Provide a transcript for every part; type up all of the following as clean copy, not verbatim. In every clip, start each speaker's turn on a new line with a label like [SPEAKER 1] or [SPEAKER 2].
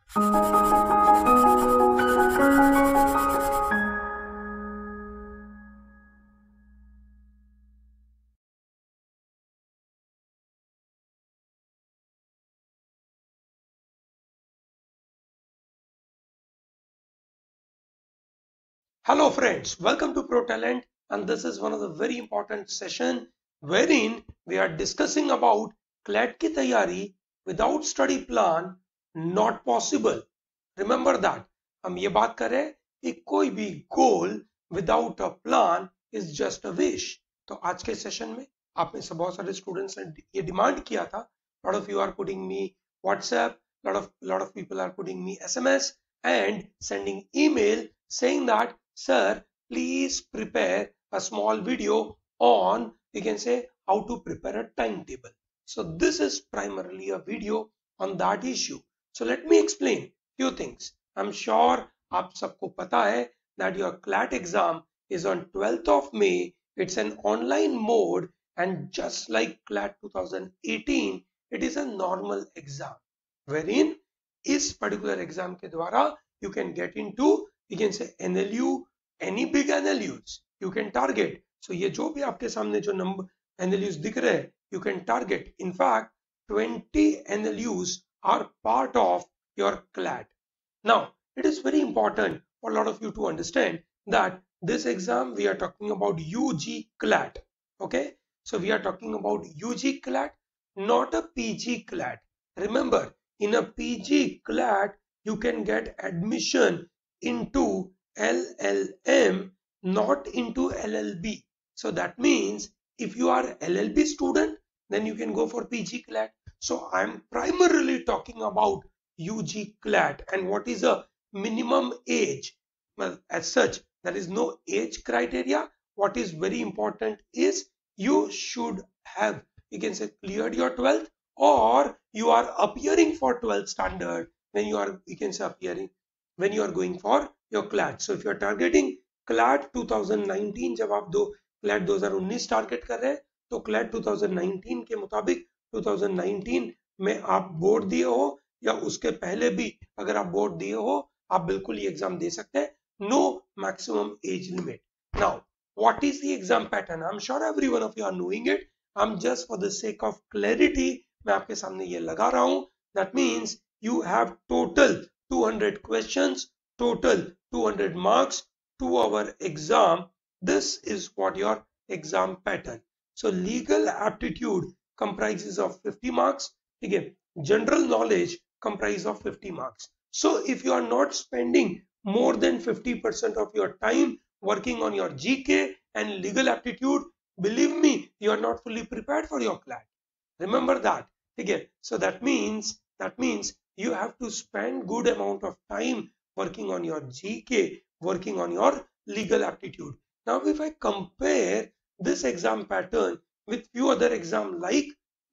[SPEAKER 1] Hello friends, welcome to Pro Talent, and this is one of the very important session wherein we are discussing about CLAT की तैयारी without study plan not possible. Remember that हम ये बात कर रहे हैं कि कोई भी goal without a plan is just a wish. तो आज के सेशन में आप में से बहुत सारे स्टूडेंट्स ने ये डिमांड किया था. Lot of you are putting me WhatsApp, lot of people are putting me SMS and sending email saying that sir, please prepare a small video on, you can say, how to prepare a timetable. So this is primarily a video on that issue. So let me explain few things. I'm sure आप सबको पता है that your CLAT exam is on 12th of May. It's an online mode, and just like CLAT 2018, it is a normal exam wherein इस particular exam के द्वारा you can get into, you can say, NLU, any big NLUs you can target. So ये जो भी आपके सामने जो number NLUs दिख रहे हैं, you can target. In fact, 20 NLUs are part of your CLAT. Now, it is very important for a lot of you to understand that this exam we are talking about UG CLAT. Okay, so we are talking about UG CLAT, not a PG CLAT. Remember, in a PG CLAT, you can get admission into LLM, not into LLB. So that means if you are LLB student, then you can go for PG CLAT. So I'm primarily talking about UG CLAT and what is a minimum age. Well, as such, there is no age criteria. What is very important is you should have, you can say, cleared your 12th, or you are appearing for 12th standard when you are, you can say, appearing when you are going for your CLAT. So if you are targeting CLAT 2019, जब आप CLAT 2019 target कर रहे हैं, तो CLAT 2019 के मुताबिक 2019 में आप बोर्ड दिए हो या उसके पहले भी अगर आप बोर्ड दिए हो, आप बिल्कुल ये एग्जाम दे सकते हैं. No maximum age limit. Now, what is the exam pattern? I'm sure every one of you are knowing it. I'm just for the sake of clarity, मैं आपके सामने ये लगा रहा हूं. That means you have total 200 questions, total 200 marks, 2-hour exam. This is what your exam pattern. So legal aptitude comprises of 50 marks. Again, general knowledge comprises of 50 marks. So if you are not spending more than 50% of your time working on your GK and legal aptitude, believe me, you are not fully prepared for your CLAT. Remember that. Again, so that means you have to spend good amount of time working on your GK, working on your legal aptitude. Now, if I compare this exam pattern with few other exam like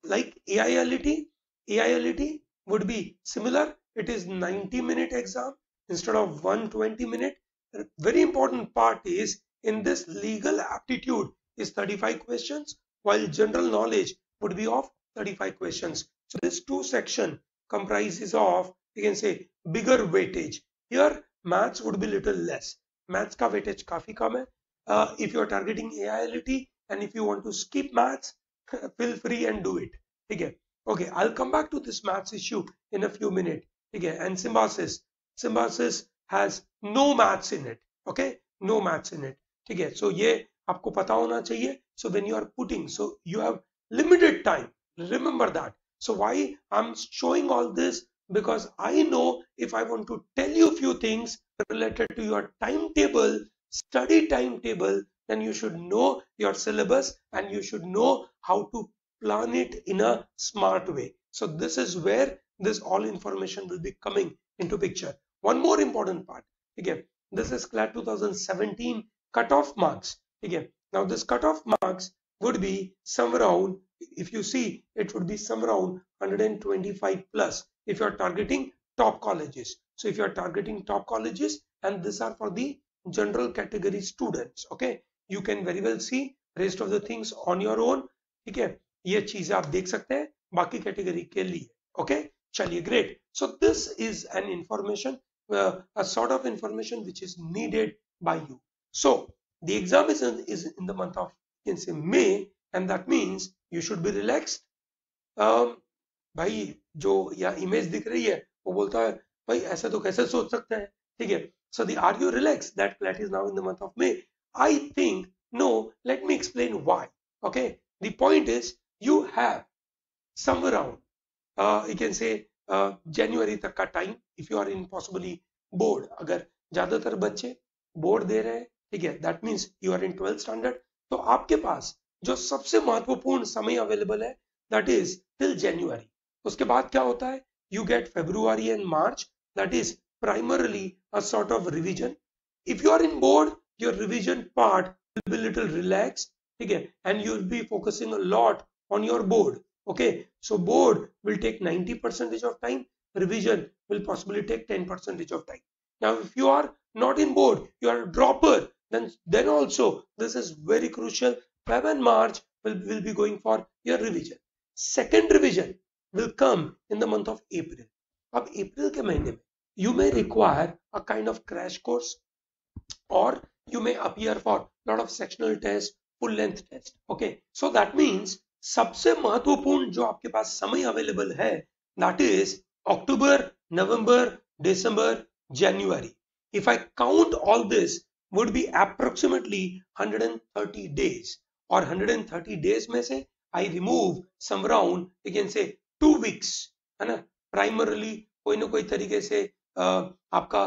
[SPEAKER 1] AILET would be similar. It is 90-minute exam instead of 120-minute. Very important part is in this legal aptitude is 35 questions, while general knowledge would be of 35 questions. So this two section comprises of, you can say, bigger weightage. Here maths would be little less. Maths का weightage काफी कम है. If you are targeting AILET and if you want to skip maths, feel free and do it. Okay, I'll come back to this maths issue in a few minutes. Okay, and symbiosis has no maths in it. Okay, no maths in it. Okay, so ये आपको पता होना चाहिए. So when you are putting, so you have limited time. Remember that. So why I'm showing all this? Because I know if I want to tell you a few things related to your timetable, study timetable, then you should know your syllabus and you should know how to plan it in a smart way. So this is where this all information will be coming into picture. One more important part. Again, this is CLAT 2017 cutoff marks. Again, now this cutoff marks would be some around, if you see, it would be some around 125 plus if you are targeting top colleges. So if you are targeting top colleges, and these are for the general category students, okay, you can very well see rest of the things on your own. ठीक है, ये चीजें आप देख सकते हैं बाकी category के लिए. Okay, चलिए, great. So this is an information, a sort of information which is needed by you. So the exam is in the month of, you can say, May, and that means you should be relaxed. भाई जो यहाँ image दिख रही है वो बोलता है भाई ऐसा तो कैसे सोच सकते हैं, ठीक है. So the are you relaxed that CLAT is now in the month of May? I think no. Let me explain why. Okay, the point is you have some around you can say January तक का time if you are in possibly board. अगर ज्यादातर बच्चे board दे रहे हैं, ठीक है, that means you are in 12th standard, तो आपके पास जो सबसे महत्वपूर्ण समय अवेलेबल है that is till January. उसके बाद क्या होता है, you get February and March, that is primarily a sort of revision. If you are in board, your revision part will be little relaxed, ठीक है, and you will be focusing a lot on your board. Okay, so board will take 90% of time, revision will possibly take 10% of time. Now if you are not in board, you are a dropper, then also this is very crucial. Feb and March will be going for your revision. Second revision will come in the month of April. अब April के महीने में you may require a kind of crash course, or you may appear for lot of sectional test, full length test. Okay, so that means सबसे महत्वपूर्ण जो आपके पास समय available है that is October, November, December, January. If I count all this would be approximately 130 days, और 130 days में से I remove some around, you can say 2 weeks, है ना, primarily कोई ना कोई तरीके से आपका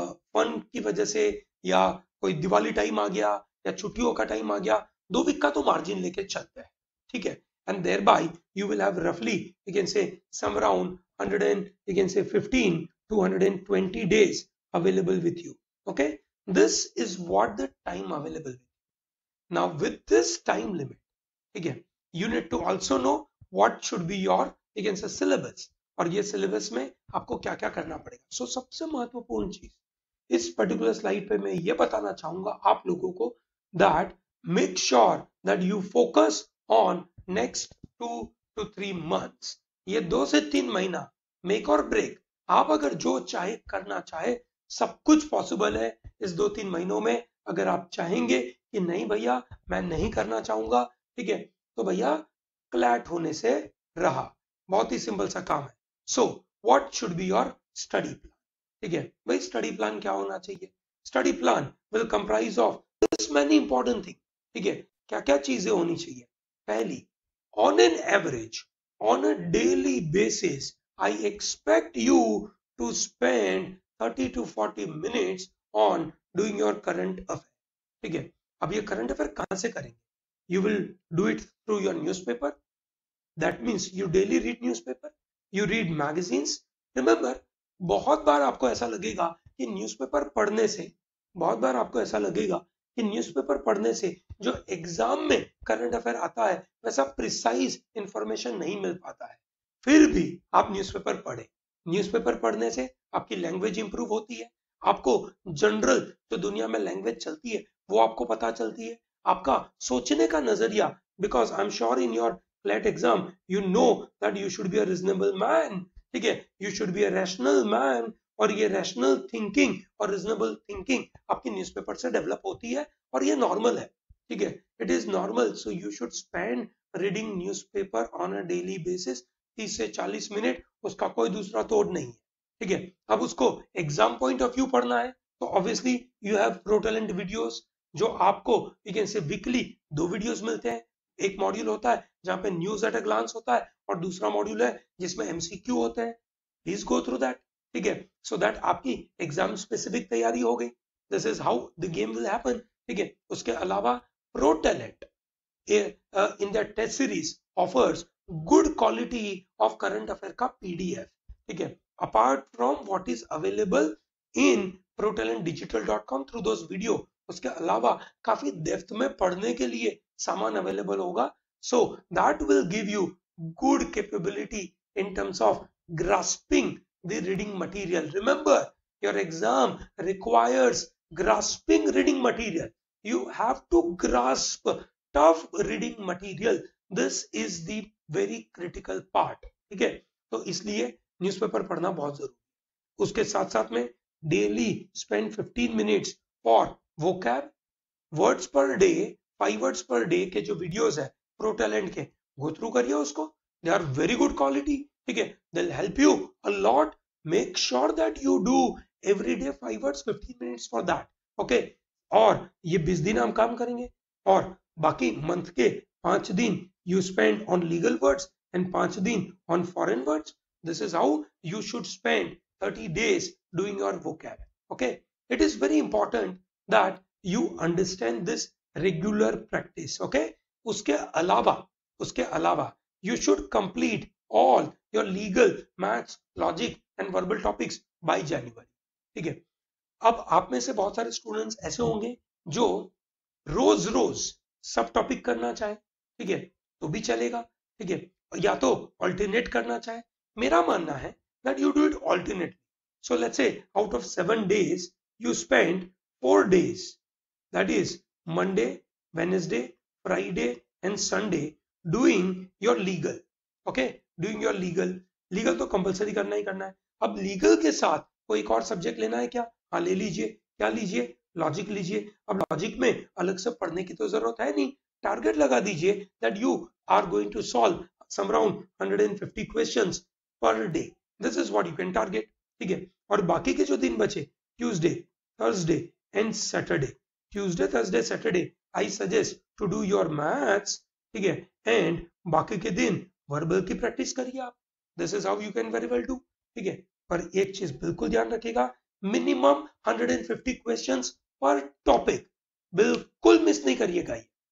[SPEAKER 1] फन की वजह से या कोई दिवाली टाइम आ गया या छुट्टियों का टाइम आ गया, 2 वीक का तो मार्जिन लेके चलते हैं, ठीक है. And thereby you will have roughly, you can say, some around 100 and you can say 15 to 120 days available with you. Okay, this is what the time available with you. Now with this time limit, again you need to also know what should be your, you can say, syllabus, और ये syllabus में आपको क्या क्या करना पड़ेगा. So सबसे महत्वपूर्ण चीज इस पर्टिकुलर स्लाइड पे मैं ये बताना चाहूंगा आप लोगों को that make sure that you focus on next 2 to 3 months. ये 2 से 3 महीना make और break. आप अगर जो चाहे करना चाहे सब कुछ पॉसिबल है इस 2-3 महीनों में. अगर आप चाहेंगे कि नहीं भैया मैं नहीं करना चाहूंगा, ठीक है, तो भैया क्लैट होने से रहा. बहुत ही सिंपल सा काम है. So what should be your study plan, ठीक है भाई. स्टडी प्लान क्या होना चाहिए? Study plan will comprise of this many important thing, ठीक है. क्या क्या चीजें होनी चाहिए? पहली, on an average, on a daily basis, I expect you to spend 30 to 40 minutes on doing your current affair. ठीक है. अब ये current affair कहां से करेंगे? You will do it through your newspaper. That means you daily read newspaper, you read magazines. Remember, बहुत बार आपको ऐसा लगेगा कि न्यूज़पेपर पढ़ने से, बहुत बार आपको ऐसा लगेगा कि न्यूज़पेपर पढ़ने से जो एग्जाम में करंट अफेयर आता है वैसा प्रिसाइज इंफॉर्मेशन नहीं मिल पाता है. फिर भी आप न्यूज़पेपर पढ़ें. न्यूज़पेपर पढ़ने से आपकी लैंग्वेज इंप्रूव होती है, आपको जनरल जो दुनिया में लैंग्वेज चलती है वो आपको पता चलती है, आपका सोचने का नजरिया, because I am sure in your CLAT exam you know that you should be a reasonable man, ठीक है, you should be a rational man, और ये रैशनल थिंकिंग और रीजनेबल थिंकिंग आपकी न्यूज़पेपर से डेवलप होती है और ये नॉर्मल है, ठीक है, it is normal. So you should spend reading newspaper on a daily basis 30 से 40 मिनट, उसका कोई दूसरा तोड़ नहीं है, ठीक है. अब उसको एग्जाम पॉइंट ऑफ व्यू पढ़ना है तो obviously you have Pro Talent videos, जो आपको you can say weekly 2 videos मिलते हैं. एक मॉड्यूल होता है जहां पे न्यूज एट अ ग्लांस होता है और दूसरा मॉड्यूल है जिसमें MCQ होते हैं. प्लीज गो थ्रू दैट, ठीक है, सो दैट आपकी एग्जाम स्पेसिफिक तैयारी हो गई. This is how the game will happen, ठीक है. उसके अलावा Pro Talent in the test series offers good quality of current affair का PDF, ठीक है, apart from what is available in protalentdigital.com through those video. उसके अलावा काफी डेप्थ में पढ़ने के लिए सामान अवेलेबल होगा. So that will give you good capability in terms of grasping the reading material. Remember, your exam requires grasping reading material. You have to grasp tough reading material. This is the very critical part, ठीक है. तो इसलिए newspaper पढ़ना बहुत जरूरी है। उसके साथ साथ में daily spend 15 minutes for vocab, words per day, 5 words per day के जो वीडियोस है प्रो टैलेंट के, गो थ्रू करिए उसको, they are very good quality, ठीक है, they will help you a lot. Make sure that you do every day 5 words 15 minutes for that, okay. और ये 20 दिन हम काम करेंगे, और बाकी मंथ के 5 दिन you spend on legal words and 5 दिन on foreign words. This is how you should spend 30 days doing your vocab. Okay, it is very important that you understand this regular practice. Okay, उसके अलावा you should complete all your legal, maths, logic and verbal topics by January. ठीक है, अब आप में से बहुत सारे स्टूडेंट्स ऐसे होंगे जो रोज रोज सब टॉपिक करना चाहे, ठीक है, तो भी चलेगा, ठीक है, या तो ऑल्टरनेट करना चाहे। मेरा मानना है that you do it alternately. So let's say out of 7 days you spend 4 days, that is Monday, Wednesday, Friday and Sunday doing your legal. Okay, doing your legal तो कंपलसरी करना ही करना है। अब लीगल के साथ कोई एक और सब्जेक्ट लेना है क्या? हाँ ले लीजिए। क्या लीजिए? लॉजिक लीजिए। अब लॉजिक में अलग से पढ़ने की तो जरूरत है नहीं, टारगेट लगा दीजिए that you are going to solve some around 150 questions per day. This is what you can target, ठीक है। और बाकी के जो दिन बचे, Tuesday, Thursday and Saturday, Tuesday, Thursday, Saturday, I suggest to do your maths, ठीक है, and बाकी के दिन वर्बल की प्रैक्टिस करिए आप। This is how you can very well do, ठीक है। पर एक चीज बिल्कुल ध्यान रखिएगा, मिनिमम 150 क्वेश्चंस पर टॉपिक, बिल्कुल मिस नहीं करिएगा।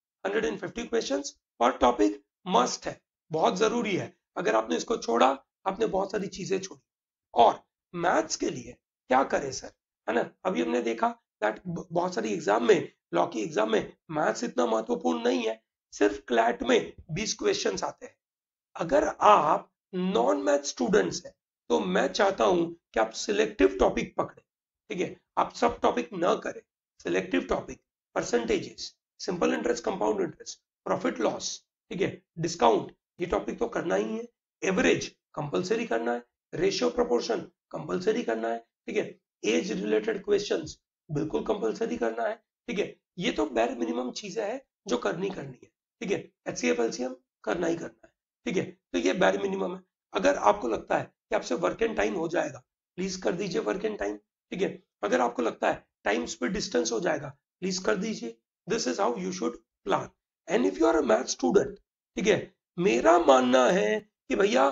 [SPEAKER 1] 150 क्वेश्चंस पर टॉपिक मस्ट है, बहुत जरूरी है। अगर आपने इसको छोड़ा, आपने बहुत सारी चीजें छोड़ी। और मैथ्स के लिए क्या करें सर, है ना, अभी हमने देखा दैट बहुत सारी एग्जाम में, लॉ की एग्जाम में मैथ्स इतना महत्वपूर्ण नहीं है, सिर्फ क्लैट में 20 क्वेश्चंस आते हैं। अगर आप नॉन मैथ स्टूडेंट्स हैं तो मैं चाहता हूं कि आप सिलेक्टिव टॉपिक पकड़े, ठीक है, आप सब टॉपिक न करें, selective topic, percentages, simple interest, compound interest, profit loss, ठीक है, डिस्काउंट, ये टॉपिक तो करना ही है, एवरेज कंपलसरी करना है, रेशियो प्रोपोर्शन कंपलसरी करना है, ठीक है, एज रिलेटेड क्वेश्चंस बिल्कुल कंपलसरी करना है, ठीक है, ये तो बेर मिनिमम चीजें हैं जो करनी है, ठीक है, एचसीएफ एलसीएम करना ही करना है, ठीक है, तो ये बेर मिनिमम है। अगर आपको लगता है कि आपसे वर्क एंड टाइम हो जाएगा, प्लीज कर दीजिए वर्क एंड टाइम, ठीक है, अगर आपको लगता है टाइम स्पीड डिस्टेंस हो जाएगा, प्लीज कर दीजिए। This is how you should plan. And if you are a math student, ठीक है, मेरा मानना है कि भैया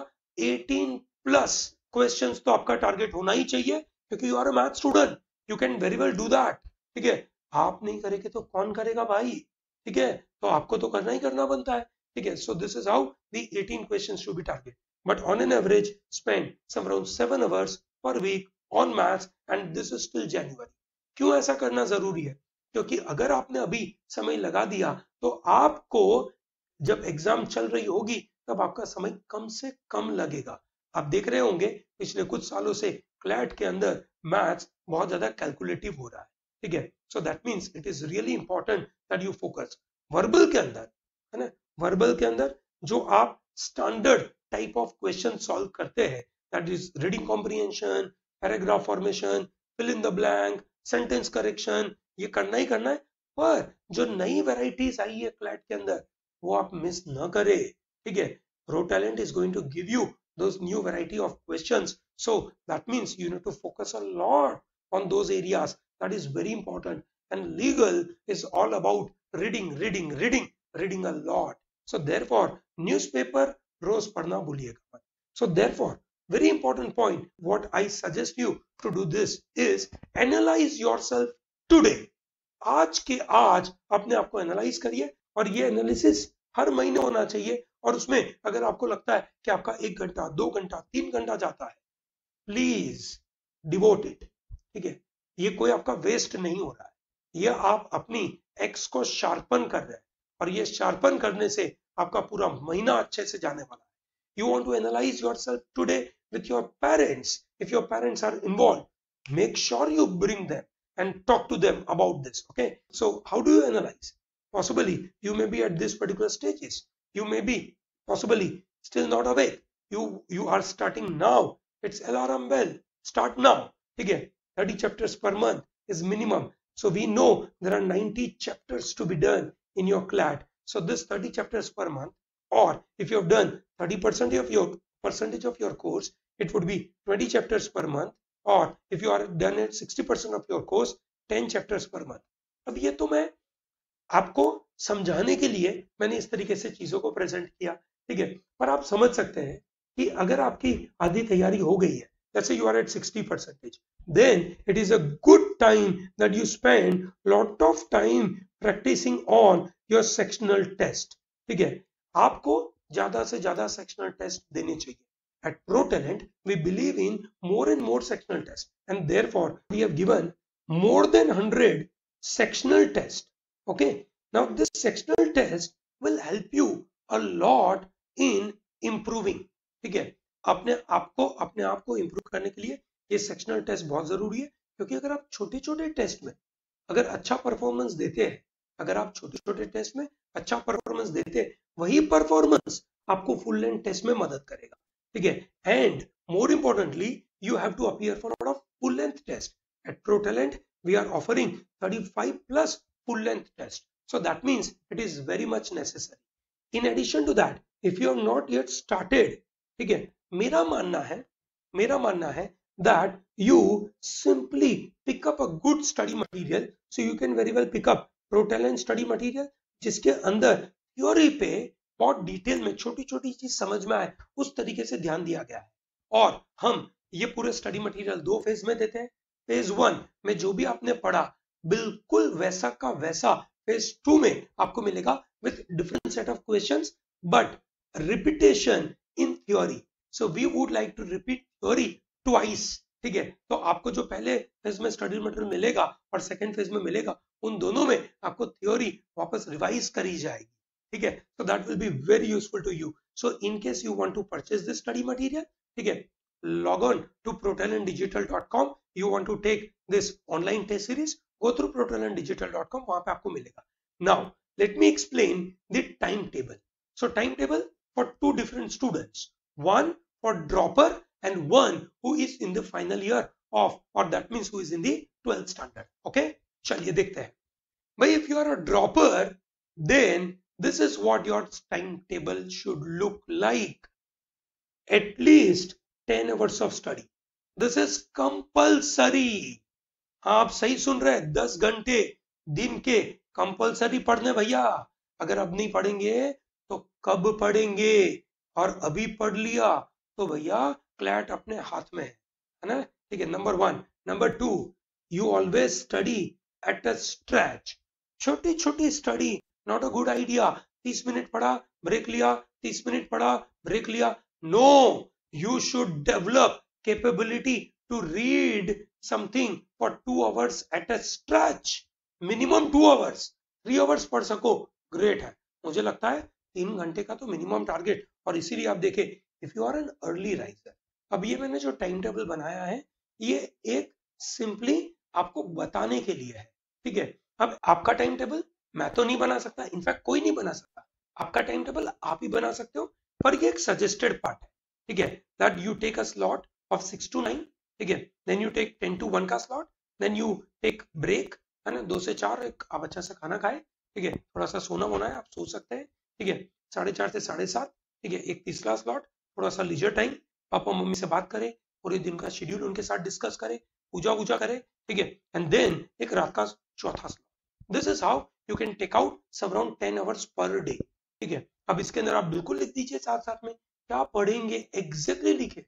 [SPEAKER 1] 18 प्लस क्वेश्चंस तो आपका टारगेट होना ही चाहिए, क्योंकि you are a math student, you can very well do that, ठीक है। आप नहीं करेंगे तो कौन करेगा भाई, ठीक है, तो आपको तो करना ही करना बनता है, ठीक है। So this is how the 18 questions should be targeted. But on an average, spend some around 7 hours per week on maths, and this is till January. क्यों ऐसा करना जरूरी है? क्योंकि अगर आपने अभी समय लगा दिया तो आपको जब एग्जाम चल रही होगी तब आपका समय कम से कम लगेगा। आप देख रहे होंगे पिछले कुछ सालों से क्लैट के अंदर मैथ्स बहुत ज्यादा कैलकुलेटिव हो रहा है, ठीक है। So that means it is really important that you focus. Verbal के अंदर, है ना, वर्बल के अंदर जो आप standard type of question solve करते हैं, that is reading comprehension, paragraph formation, fill in the blank, sentence correction, ये करना ही करना है। पर जो नई वेराइटीज आई है क्लैट के अंदर, वो आप मिस न करें, ठीक है। Pro Talent is going to give you those new variety of questions, so that means you need to focus a lot on those areas. That is very important. And legal is all about reading a lot. So therefore newspaper रोज पढ़ना भूलिएगा मत। So therefore very important point, what I suggest you to do this is analyze yourself today. आज के आज अपने आप को एनालाइज करिए, और ये एनालिसिस हर महीने होना चाहिए। और उसमें अगर आपको लगता है कि आपका 1 घंटा 2 घंटा 3 घंटा जाता है, प्लीज डिवोट इट, ठीक है। ये कोई आपका वेस्ट नहीं हो रहा है, ये आप अपनी एक्स को शार्पन कर रहे हैं, और ये शार्पन करने से आपका पूरा महीना अच्छे से जाने वाला है। You want to analyse yourself today with your parents. If your parents are involve, make sure you bring them and talk to them about this. Okay, so how do you analyze? Possibly you may be at this particular stages, you may be possibly still not awake, you are starting now It's alarm bell. Start now. ठीक है, 30 chapters per month is minimum. So we know there are 90 chapters to be done in your CLAT. So this 30 chapters per month, or if you have done 30% of your course, it would be 20 chapters per month, or if you are done at 60% of your course, 10 chapters per month. अब ये तो मैं आपको समझाने के लिए मैंने इस तरीके से चीजों को प्रेजेंट किया, ठीक है, पर आप समझ सकते हैं कि अगर आपकी आधी तैयारी हो गई है, let's say you are at 60%, then it is a good time that you spend lot of time practicing on your sectional test. ठीक है, आपको ज्यादा से ज्यादा सेक्शनल टेस्ट देने चाहिए. At ProTalent, we believe in more and more sectional tests, and therefore we have given more than 100 sectional tests. Okay, now this sectional test will help you a lot in improving. ठीक है, अपने आप को improve करने के लिए ये sectional test बहुत जरूरी है, क्योंकि अगर आप छोटे छोटे टेस्ट में अगर अच्छा परफॉर्मेंस देते हैं, अगर आप छोटे छोटे टेस्ट में अच्छा परफॉर्मेंस देते हैं, वही परफॉर्मेंस आपको फुल लेंथ टेस्ट में मदद करेगा. ठीक है, and more importantly you have to appear for lot of full length test. At ProTalent we are offering 35 plus full length test, so that means it is very much necessary. In addition to that, if you have not yet started, ठीक है, मेरा मानना है that you simply pick up a good study material. So you can very well pick up ProTalent study material, जिसके अंदर theory पे बहुत detail में छोटी छोटी चीज समझ में आए उस तरीके से ध्यान दिया गया है. और हम ये पूरे स्टडी मटेरियल 2 फेज में देते हैं. फेज 1 में जो भी आपने पढ़ा बिल्कुल वैसा का वैसा फेज 2 में आपको मिलेगा with different set of questions, but repetition in theory. So we would like to repeat theory twice. ठीक है, तो आपको जो पहले फेज में स्टडी मटेरियल मिलेगा और सेकंड फेज में मिलेगा, उन दोनों में आपको थ्योरी वापस रिवाइज करी जाएगी. ठीक है, so that will be very useful to you. So in case you want to purchase this study material, ठीक है, log on to protalentdigital.com. You want to take this online test series, go through protalentdigital.com, वहां पे आपको मिलेगा. Now let me explain the timetable. So timetable for 2 different students, one for dropper and one who is in the final year of, or that means who is in the 12th standard. Okay, चलिए देखते हैं भाई. If you are a dropper, then this is what your timetable should look like. At least 10 hours of study. This is compulsory. आप सही सुन रहे हैं, 10 घंटे दिन के कंपलसरी पढ़ने भैया. अगर अब नहीं पढ़ेंगे तो कब पढ़ेंगे, और अभी पढ़ लिया तो भैया क्लैट अपने हाथ में है ना. ठीक है, number 1. Number 2, you always study at a stretch. छोटी छोटी study, not a good idea. 30 minute पढ़ा ब्रेक लिया, 30 मिनट पढ़ा ब्रेक लिया. No, you should develop capability to read something for 2 hours at a stretch. Minimum 2 hours. 3 hours पढ़ सको great है. मुझे लगता है 3 घंटे का तो मिनिमम टारगेट. और इसीलिए आप देखें, if you are an early riser, अब ये मैंने जो टाइम टेबल बनाया है ये एक सिंपली आपको बताने के लिए है. ठीक है, अब आपका टाइम टेबल मैं तो नहीं बना सकता, इनफैक्ट कोई नहीं बना सकता. आपका टाइम टेबल आप ही बना सकते हो, पर ये एक सजेस्टेड पार्ट है. ठीक है, that you take a slot of 6 to 9. ठीक है, देन यू टेक 10 to 1 का slot, then you take break, है ना, 2 से 4 एक आप अच्छा सा खाना खाए. ठीक है, थोड़ा सा सोना होना है, आप सो सकते हैं. ठीक है, 4:30 से 7:30. ठीक है, एक तीसरा स्लॉट, थोड़ा सा लीजर टाइम, पापा मम्मी से बात करें, पूरे दिन का शेड्यूल उनके साथ डिस्कस करें, पूजा करें. ठीक है, एंड देन एक रात का चौथा slot. This is how you can take out some around 10 hours per day. ठीक है, अब इसके अंदर आप बिल्कुल लिख दीजिए साथ साथ में क्या पढ़ेंगे, एग्जैक्टली लिखे.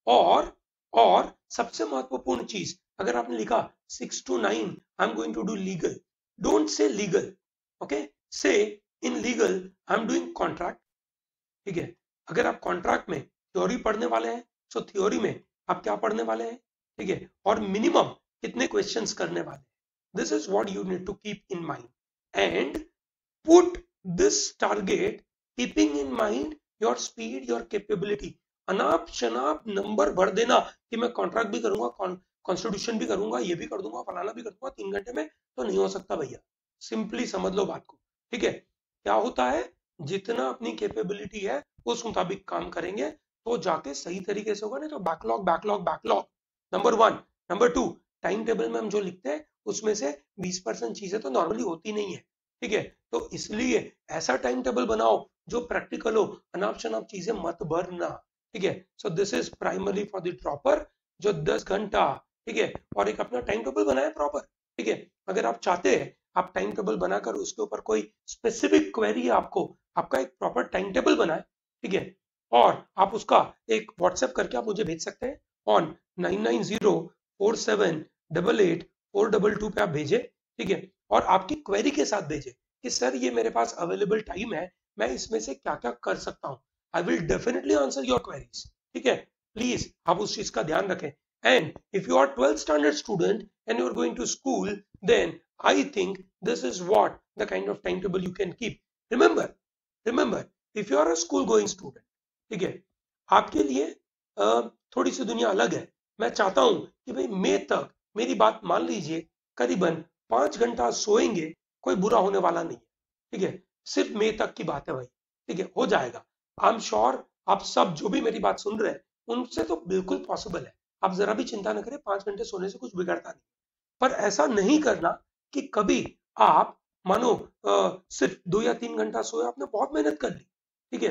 [SPEAKER 1] और सबसे महत्वपूर्ण चीज, अगर आपने लिखा 6 to 9 I am going to do legal, don't say legal. Okay, say in legal I am doing contract. ठीक है, अगर आप कॉन्ट्रैक्ट में थ्योरी पढ़ने वाले हैं, सो थ्योरी में आप क्या पढ़ने वाले हैं. ठीक है, और मिनिमम कितने क्वेश्चंस करने वाले. This is what you need to keep in mind. And put this target keeping in mind your speed, your capability. अनाप शनाप नंबर भर देना कि मैं कॉन्ट्रैक्ट भी करूंगा, कॉन्स्टिट्यूशन भी करूंगा, ये भी कर दूंगा, फलाना भी कर दूंगा 3 घंटे में, तो नहीं हो सकता भैया. सिंपली समझ लो बात को. ठीक है, क्या होता है, जितना अपनी कैपेबिलिटी है उस मुताबिक काम करेंगे तो जाके सही तरीके से होगा, नहीं तो backlog backlog backlog. Number 1। Number 2, time table में हम जो लिखते हैं उसमें से 20% चीजें तो नॉर्मली होती नहीं है, ठीक है। तो इसलिए ऐसा टाइम टेबल बनाओ जो प्रैक्टिकल हो, अनाप शनाप चीजें मत भरना, ठीक है। So this is primary for the dropper जो 10 घंटा, ठीक है, और एक अपना टाइम टेबल बनाए प्रॉपर, ठीक है। अगर आप चाहते हैं आप टाइम टेबल बनाकर उसके ऊपर कोई स्पेसिफिक क्वेरी आपको, आपका एक प्रॉपर टाइम टेबल बनाए, ठीक है, और आप उसका एक व्हाट्सएप करके आप मुझे भेज सकते हैं ऑन 9904788422 पे आप भेजें, ठीक है। और आपकी क्वेरी के साथ भेजें कि सर ये मेरे पास अवेलेबल टाइम है, मैं इसमें से क्या क्या कर सकता हूँ। I will definitely answer your queries, ठीक है। प्लीज आप उस चीज का ध्यान रखें। And if you are 12th standard student and you are going to school, then I think this is what the kind of timetable you can keep. Remember, if you are a school going student, ठीक है, आपके लिए थोड़ी सी दुनिया अलग है। मैं चाहता हूं कि भाई मई तक मेरी बात मान लीजिए, करीबन 5 घंटा सोएंगे, कोई बुरा होने वाला नहीं है, ठीक है। सिर्फ मई तक की बात है भाई, ठीक है, हो जाएगा। आई एम श्योर आप सब जो भी मेरी बात सुन रहे हैं उनसे तो बिल्कुल पॉसिबल है। आप जरा भी चिंता न करें, 5 घंटे सोने से कुछ बिगड़ता नहीं। पर ऐसा नहीं करना कि कभी आप मानो सिर्फ 2 या 3 घंटा सोए, आपने बहुत मेहनत कर ली, ठीक है,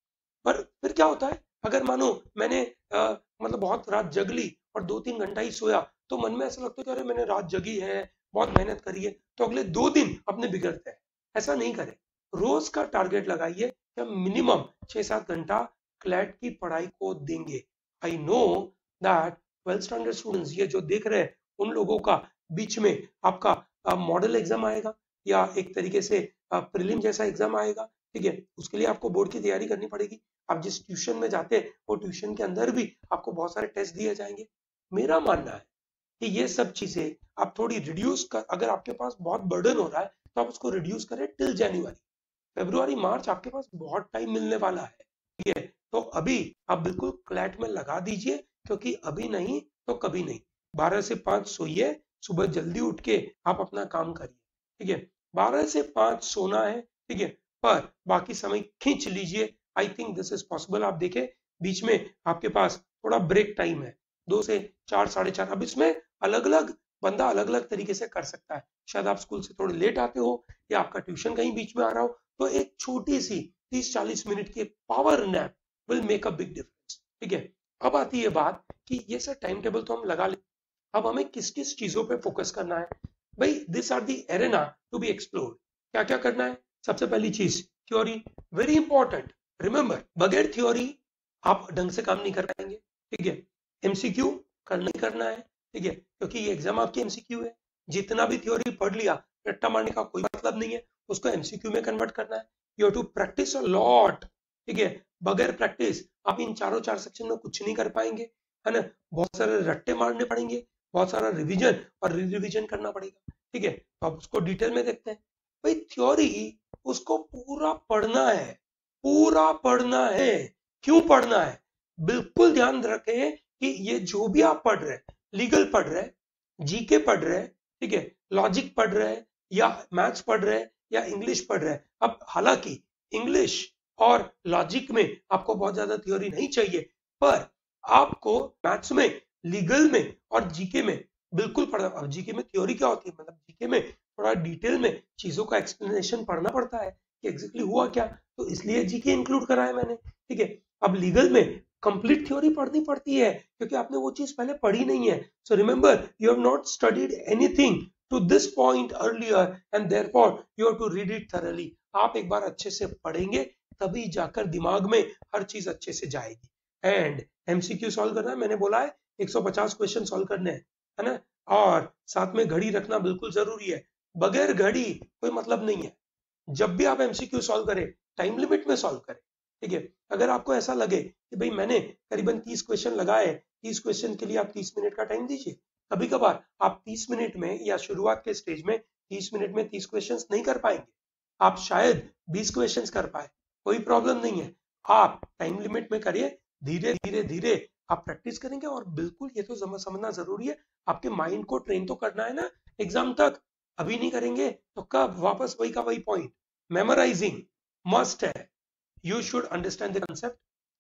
[SPEAKER 1] पर फिर क्या होता है, अगर मानो मैंने मतलब बहुत रात जग ली और 2-3 घंटा ही सोया, तो मन में ऐसा लगता है कि अरे मैंने रात जगी है, बहुत मेहनत करी है, तो अगले 2 दिन अपने बिगड़ते हैं। ऐसा नहीं करें। रोज का टारगेट लगाइए कि हम मिनिमम 6-7 घंटा क्लैट की पढ़ाई को देंगे। I know that 12th standard students ये जो देख रहे हैं उन लोगों का बीच में आपका मॉडल एग्जाम आएगा या एक तरीके से प्रीलिम जैसा एग्जाम आएगा, ठीक है। उसके लिए आपको बोर्ड की तैयारी करनी पड़ेगी। आप जिस ट्यूशन में जाते हैं वो ट्यूशन के अंदर भी आपको बहुत सारे टेस्ट दिए जाएंगे। मेरा मानना है कि ये सब चीजें आप थोड़ी रिड्यूस कर, अगर आपके पास बहुत बर्डन हो रहा है तो आप उसको रिड्यूस करें टिल जनवरी। फरवरी मार्च आपके पास बहुत टाइम मिलने वाला है, ठीक है। तो अभी आप बिल्कुल क्लैट में लगा दीजिए, क्योंकि अभी नहीं तो कभी नहीं। 12 से 5 सोइए, सुबह जल्दी उठ के आप अपना काम करिए, ठीक है। 12 से 5 सोना है, ठीक है, पर बाकी समय खींच लीजिए। I think this is possible. आप देखें बीच में आपके पास थोड़ा ब्रेक टाइम है, 2 से 4, 4:30। अब इसमें अलग अलग बंदा अलग अलग तरीके से कर सकता है। शायद आप स्कूल से थोड़े लेट आते हो या आपका ट्यूशन कहीं बीच में आ रहा हो, तो एक छोटी सी 30-40 मिनट की power nap will make a big difference, ठीक है। अब आती है बात कि ये सर टाइम टेबल तो हम लगा ले, अब हमें किस किस चीजों पे फोकस करना है। भाई this are the arena to be explored. क्या क्या करना है? सबसे पहली चीज थ्योरी, वेरी इंपॉर्टेंट। रिमेंबर, बगैर थ्योरी आप ढंग से काम नहीं कर पाएंगे, ठीक है। एमसीक्यू करना ही करना है, ठीक है, क्योंकि ये एग्जाम आपकी एमसीक्यू है। जितना भी थ्योरी पढ़ लिया, रट्टा मारने का कोई मतलब नहीं है, उसको एमसीक्यू में कन्वर्ट करना है। You have to practice a lot, ठीक है। बगैर प्रैक्टिस आप इन चारों 4 सेक्शन में कुछ नहीं कर पाएंगे, है ना। बहुत सारे रट्टे मारने पड़ेंगे, बहुत सारा रिवीजन और रिवीजन करना पड़ेगा, ठीक है। तो आप उसको डिटेल में देखते हैं। भाई थ्योरी उसको पूरा पढ़ना है, पूरा पढ़ना है। क्यों पढ़ना है? बिल्कुल ध्यान रखें कि ये जो भी आप पढ़ रहे हैं, लीगल पढ़ रहे हैं, जीके पढ़ रहे हैं, ठीक है, लॉजिक पढ़ रहे हैं या मैथ्स पढ़ रहे हैं या इंग्लिश पढ़ रहे हैं। अब हालांकि इंग्लिश और लॉजिक में आपको बहुत ज्यादा थ्योरी नहीं चाहिए, पर आपको मैथ्स में, लीगल में और जीके में बिल्कुल पढ़ना। अब जीके में थ्योरी क्या होती है, मतलब जीके में थोड़ा डिटेल में चीजों का एक्सप्लेनेशन पढ़ना पड़ता है कि एग्जैक्टली हुआ क्या, तो इसलिए जीके इंक्लूड करा है मैंने, ठीक है। अब लीगल में कंप्लीट थ्योरी पढ़नी पड़ती है क्योंकि आपने वो चीज पहले पढ़ी नहीं है। So remember, you have not studied anything to this point earlier and therefore you have to read it thoroughly. आप एक बार अच्छे से पढ़ेंगे तभी जाकर दिमाग में हर चीज अच्छे से जाएगी। एंड एमसीक्यू सॉल्व करना है, मैंने बोला है 150 क्वेश्चन सॉल्व करने हैं, है ना। और साथ में घड़ी रखना बिल्कुल जरूरी है, बगैर घड़ी कोई मतलब नहीं है। जब भी आप एमसीक्यू सॉल्व करें, टाइम लिमिट में सॉल्व करें, ठीक है। अगर आपको ऐसा लगे कि भाई मैंने करीबन 30 क्वेश्चन लगाए, 30 क्वेश्चन के लिए आप 30 मिनट का टाइम दीजिए। कभी कभार आप 30 मिनट में या शुरुआत के स्टेज में 30 मिनट में 30 क्वेश्चन नहीं कर पाएंगे, आप शायद 20 क्वेश्चन कर पाए, कोई प्रॉब्लम नहीं है। आप टाइम लिमिट में करिए, धीरे धीरे धीरे आप प्रैक्टिस करेंगे। और बिल्कुल ये तो समझना जरूरी है, आपके माइंड को ट्रेन तो करना है ना एग्जाम तक। अभी नहीं करेंगे तो कब? वापस वही का वही पॉइंट। मेमोराइजिंग मस्ट है, you should understand the concept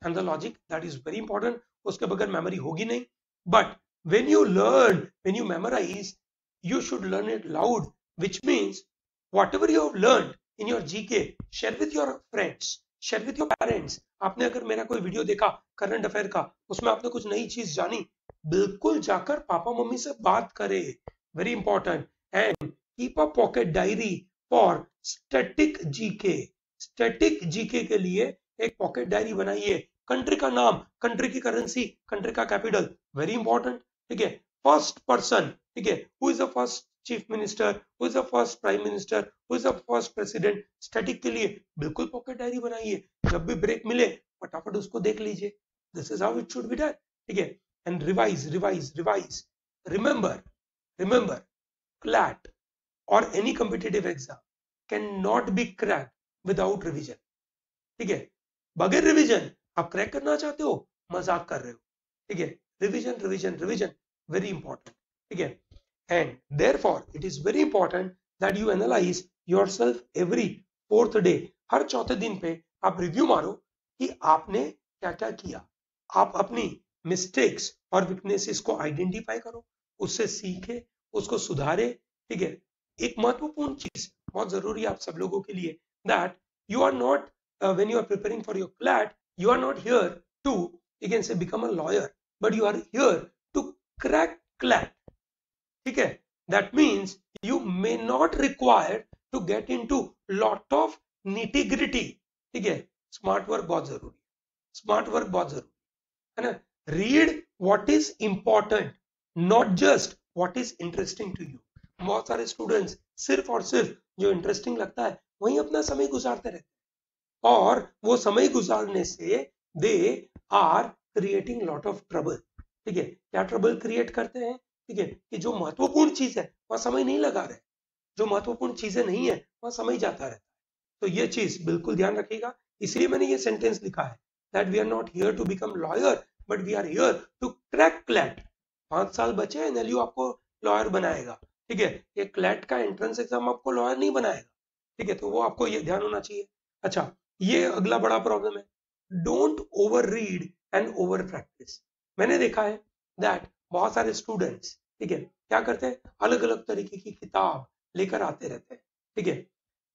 [SPEAKER 1] and the logic, that is very important. उसके बगैर मेमोरी होगी नहीं. But when you learn, when you memorize, you should learn it loud, which means whatever you have learned in your GK, share with your friends, share with your parents. आपने अगर मेरा कोई video देखा current affair का, उसमें आपने कुछ नई चीज जानी, बिल्कुल जाकर पापा मम्मी से बात करे, very important. And keep a pocket diary for static GK. Static GK के लिए एक पॉकेट डायरी बनाइए. कंट्री का नाम, कंट्री की करेंसी, कंट्री का कैपिटल, वेरी इंपॉर्टेंट. ठीक है, फर्स्ट पर्सन, ठीक है, who is the first chief minister, who is the first prime minister, who is the first president. Static के लिए बिल्कुल पॉकेट डायरी बनाइए. जब भी ब्रेक मिले फटाफट उसको देख लीजिए. This is how it should be done. ठीक है, and revise revise revise. Remember CLAT और any competitive exam can not be cracked without revision. ठीक है, बगैर रिविजन आप क्रैक करना चाहते हो, मजाक कर रहे हो. ठीक है, revision revision revision, very important. ठीक है, and therefore it is very important that you analyse yourself every 4th day. हर चौथे दिन पे आप रिव्यू मारो कि आपने क्या क्या किया. आप अपनी मिस्टेक्स और वीकनेसेस को आइडेंटिफाई करो, उससे सीखे, उसको सुधारे. ठीक है, एक महत्वपूर्ण चीज बहुत जरूरी है आप सब लोगों के लिए, that you are not when you are preparing for your CLAT, you are not here to, you can say, become a lawyer, but you are here to crack CLAT. ठीक है, that means you may not require to get into lot of nitty gritty. ठीक है, smart work बहुत जरूरी है, smart work बहुत जरूरी है ना. Read what is important, not just what is interesting to you. बहुत सारे स्टूडेंट्स सिर्फ और सिर्फ जो इंटरेस्टिंग लगता है वहीं अपना समय गुजारते रहते हैं, और वो समय गुजारने से they are creating lot of trouble. ठीक है, क्या ट्रबल क्रिएट करते हैं. ठीक है, कि जो महत्वपूर्ण चीज है वहां समय नहीं लगा रहे, जो महत्वपूर्ण चीजें नहीं है वहां समय जाता रहता है. तो ये चीज बिल्कुल ध्यान रखिएगा. इसलिए मैंने ये सेंटेंस लिखा है that we are not here to become lawyer, but we are here to crack CLAT. 5 साल बचे, NLU आपको लॉयर बनाएगा. ठीक है, ये CLAT का एंट्रेंस एग्जाम आपको लॉयर नहीं बनाएगा. ठीक है, तो वो आपको ये ध्यान होना चाहिए. अच्छा, ये अगला बड़ा प्रॉब्लम है, don't over read and over practice. मैंने देखा है दैट बहुत सारे स्टूडेंट्स, ठीक है, क्या करते हैं, अलग अलग तरीके की किताब लेकर आते रहते हैं. ठीक है,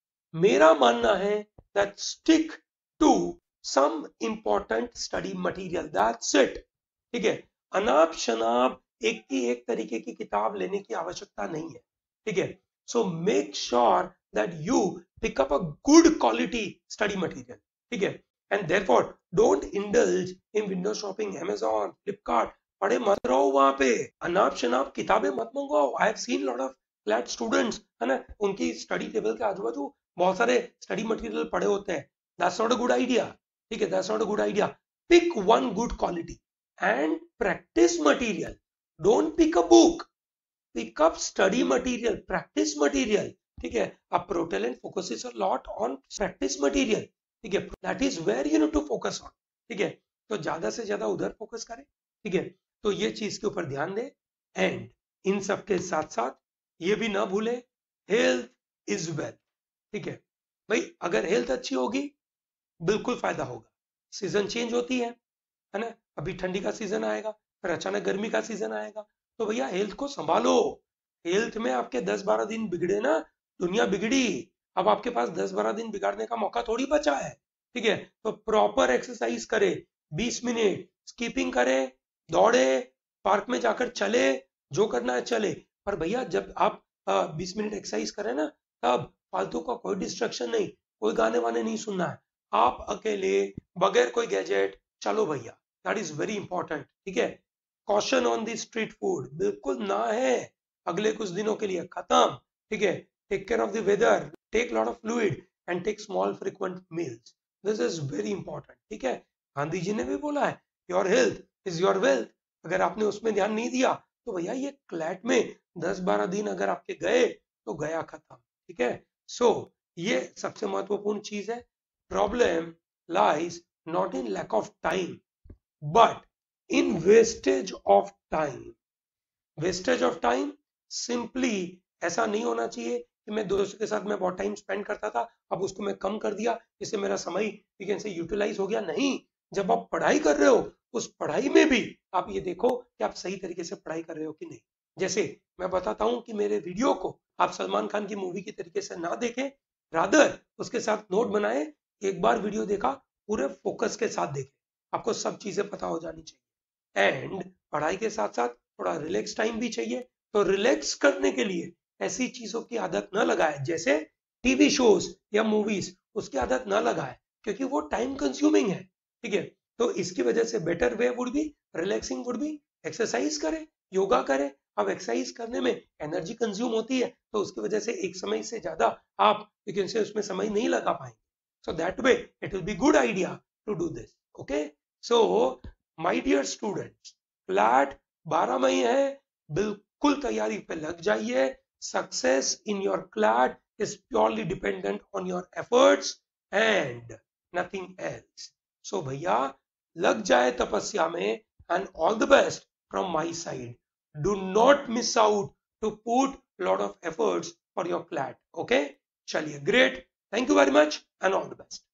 [SPEAKER 1] मेरा मानना है that stick to some important study material, that's it. ठीक है, अनाप शनाप एक की एक तरीके की किताब लेने की आवश्यकता नहीं है. ठीक है, so make sure that you pick up a good quality study material. ठीक है, and therefore don't indulge in window shopping, Amazon, Flipkart. पढ़े मत रहो वहां पे, अनाप शनाप किताबें मत मंगवाओ. I have seen lot of CLAT students, है ना, उनकी स्टडी टेबल के आजू बाजू बहुत सारे स्टडी मटेरियल पड़े होते हैं. That's not a good idea. ठीक है, that's not a good idea. Pick one good quality and practice material. Don't pick a book. Pick up study material, practice material. ठीक है, अब ProTalent focuses a lot on practice material. ठीक है, that is where you need to focus on. ठीक है, तो ज्यादा से ज्यादा उधर फोकस करें. ठीक है, तो ये चीज के ऊपर ध्यान दें. एंड इन सब के साथ साथ ये भी ना भूले, हेल्थ इज वेल्थ. ठीक है भाई, अगर हेल्थ अच्छी होगी बिल्कुल फायदा होगा. सीजन चेंज होती है ना, अभी ठंडी का सीजन आएगा, फिर अचानक गर्मी का सीजन आएगा, तो भैया हेल्थ को संभालो. हेल्थ में आपके 10-12 दिन बिगड़े ना, दुनिया बिगड़ी. अब आपके पास 10-12 दिन बिगाड़ने का मौका थोड़ी बचा है. ठीक है, तो प्रॉपर एक्सरसाइज करे, 20 मिनट स्कीपिंग करे, दौड़े, पार्क में जाकर चले, जो करना है चले. पर भैया जब आप 20 मिनट एक्सरसाइज करें ना, तब फालतू का कोई डिस्ट्रक्शन नहीं, कोई गाने वाने नहीं सुनना है, आप अकेले बगैर कोई गैजेट चलो भैया. That is very important. ठीक है, caution on the street food बिल्कुल ना है, अगले कुछ दिनों के लिए खत्म. ठीक है, take care of the weather, take lot of fluid and take small frequent meals. This is very important. ठीक है, गांधी जी ने भी बोला है your health is your wealth. अगर आपने उसमें ध्यान नहीं दिया तो भैया ये CLAT में 10-12 दिन अगर आपके गए तो गया खत्म. ठीक है, सो ये सबसे महत्वपूर्ण चीज है. Problem lies not in lack of time but in wastage of time. Wastage of time simply ऐसा नहीं होना चाहिए कि मैं दोस्तों के साथ मैं बहुत टाइम स्पेंड करता था, अब उसको मैं कम कर दिया, इससे मेरा समय यूटिलाइज हो गया. नहीं, जब आप पढ़ाई कर रहे हो उस पढ़ाई में भी आप ये देखो कि आप सही तरीके से पढ़ाई कर रहे हो कि नहीं। जैसे मैं बताता हूं कि मेरे वीडियो को आप सलमान खान की मूवी की तरीके से ना देखें, रादर उसके साथ नोट बनाए, एक बार वीडियो देखा पूरे फोकस के साथ देखें, आपको सब चीजें पता हो जानी चाहिए। एंड पढ़ाई के साथ साथ थोड़ा रिलैक्स टाइम भी चाहिए, तो रिलैक्स करने के लिए ऐसी चीजों की आदत न लगाए जैसे टीवी शोज या मूवीज, उसकी आदत न लगाए क्योंकि वो टाइम कंज्यूमिंग है। ठीक है, तो इसकी वजह से better way would be, relaxing would be, exercise करें, योगा करें। अब एक्सरसाइज करने में एनर्जी कंज्यूम होती है, तो उसकी वजह से एक समय से ज्यादा आप से उसमें समय नहीं लगा पाएंगे। So that way it will be good idea to do this. Okay, so my dear students, CLAT 12 मई है, बिल्कुल तैयारी पे लग जाइए। Success in your CLAT is purely dependent on your efforts and nothing else. So भैया लग जाए तपस्या में, and all the best from my side. Do not miss out to put lot of efforts for your CLAT. Okay? चलिए, great. Thank you very much and all the best.